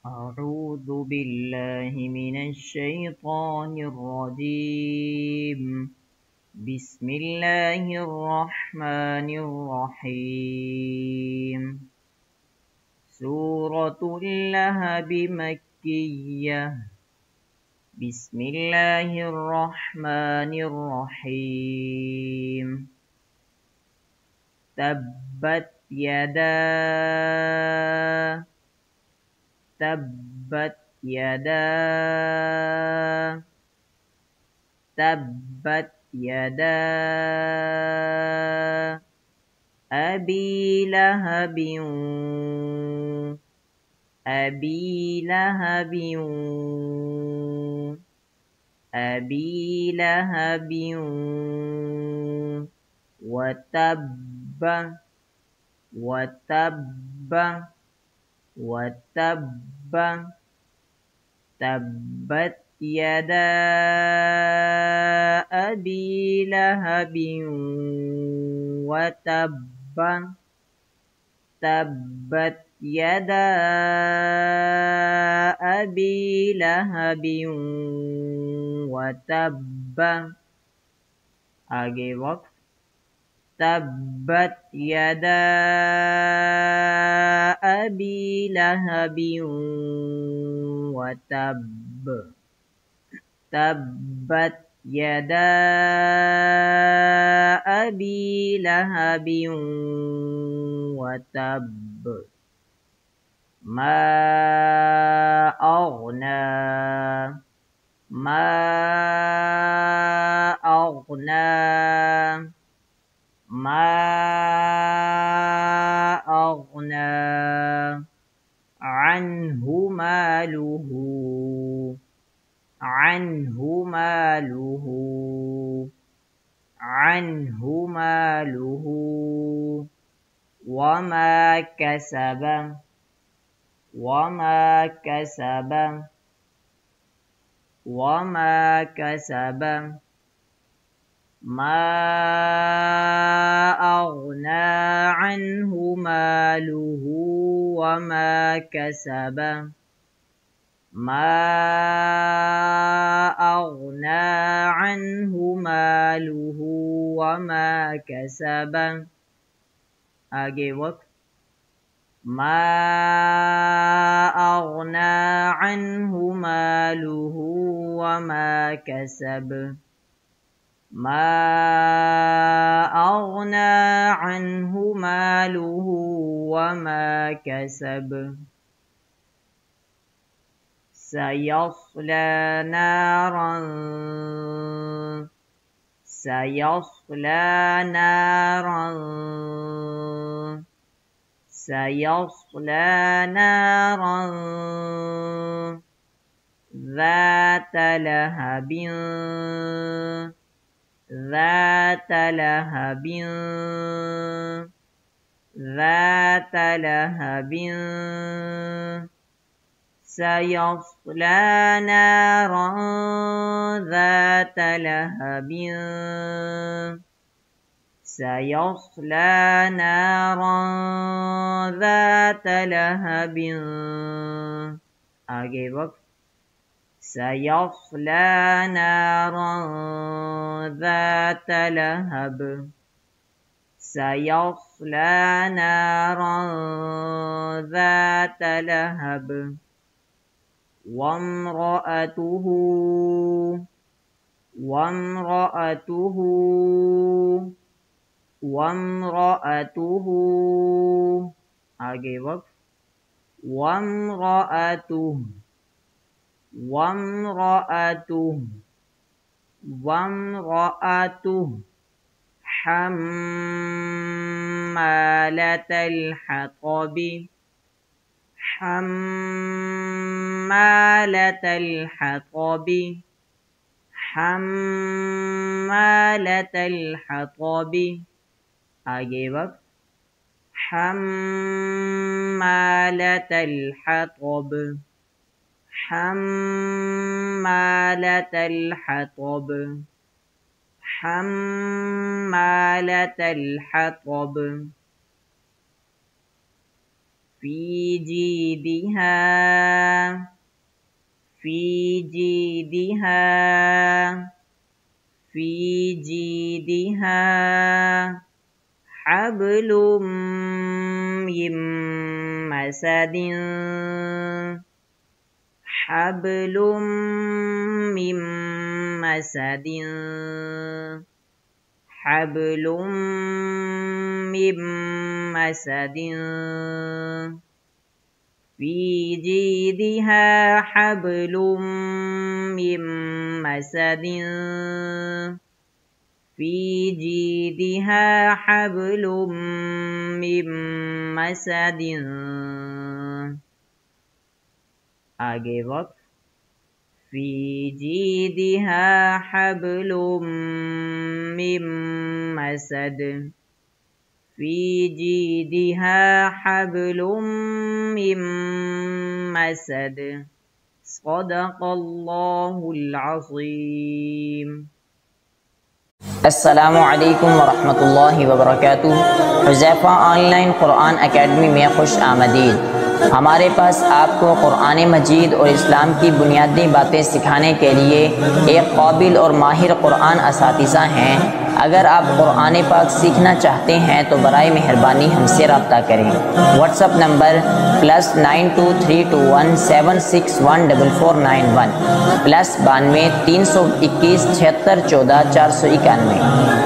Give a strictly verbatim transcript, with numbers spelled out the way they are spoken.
أعوذ بالله من الشيطان الرجيم. بسم الله الرحمن الرحيم. سورة اللهب مكية. بسم الله الرحمن الرحيم. تبت يدا تبت يدا تبت يدا أبي لهب أبي لهب أبي لهب وتب وتب وتب تبت يدا أبي لهب وتب تبت يدا أبي لهب وتب. आगे वक्त تبت يدا أبي لهب وتب تبت يدا أبي لهب وتب ما أغنى ما أغنى ما أغنى عنه ماله عنه ماله عنه ماله وما كسب وما كسب وما كسب ما أغنى عنه ماله وما كسب ما أغنى عنه ماله وما كسب. आगे वक्त ما أغنى عنه ماله وما كسب ما أغنى عنه ماله وما كسب. سيصلى نارا سيصلى نارا سيصلى نارا ذات لهب ذات لهب ذات لهب سيصلى نارا ذات لهب سيصلى نارا ذات لهب. आगे वक्त سيصلى نارا ذات لهب سيصلى نارا ذات لهب وامرأته وامرأته وامرأته आगे वक्त وامرأته وامرأته وامرأته حمالة الحطب حمالة الحطب حمالة الحطب आगे वक्त حمالة الحطب حمالة الحطب حمالة الحطب. फी जीदिहा फी जीदिहा फी जीदिहा हब्लुम मिन मसदिन हब्लुम मिन मसदिन हब्लुम मिन मसदिन फी जीदिहा हब्लुम मिन मसदिन फी जीदिहा हब्लुम मिन मसदिन। आगे वक्त फी जीदिहा हब्लुम मिन मसद फी जीदिहा हब्लुम मिन मसद। सदक़ल्लाहुल अज़ीम। अस्सलामु अलैकुम वरहमतुल्लाहि वबरकातुहू। हुज़ैफ़ा ऑनलाइन क़ुरआन अकेडमी में खुश आमदीद। हमारे पास आपको क़ुरआन मजीद और इस्लाम की बुनियादी बातें सिखाने के लिए एक काबिल और माहिर क़ुरआन असातिज़ा हैं। अगर आप क़ुरआन पाक सीखना चाहते हैं तो बराए मेहरबानी हमसे रब्ता करें। WhatsApp number plus nine two three two one seven six one double four nine one plus बानवे तीन सौ इक्कीस छिहत्तर चौदह चार सौ इक्यानवे।